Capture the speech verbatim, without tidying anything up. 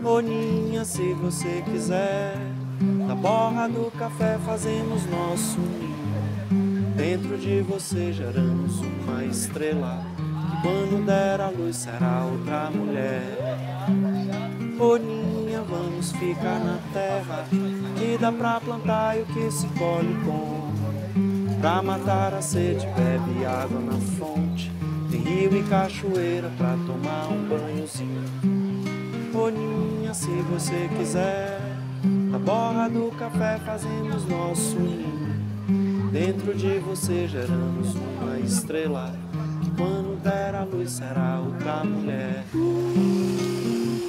Roninha, se você quiser, na borra do café fazemos nosso ninho. Dentro de você geramos uma estrela, que quando der a luz será outra mulher. Roninha, vamos ficar na terra, que dá pra plantar e o que se colhe come. Pra matar a sede, bebe água na fonte, tem rio e cachoeira pra tomar um banhozinho. Roninha, se você quiser, na borra do café fazemos nosso ninho. Dentro de você geramos uma estrela, que quando der a luz será outra mulher.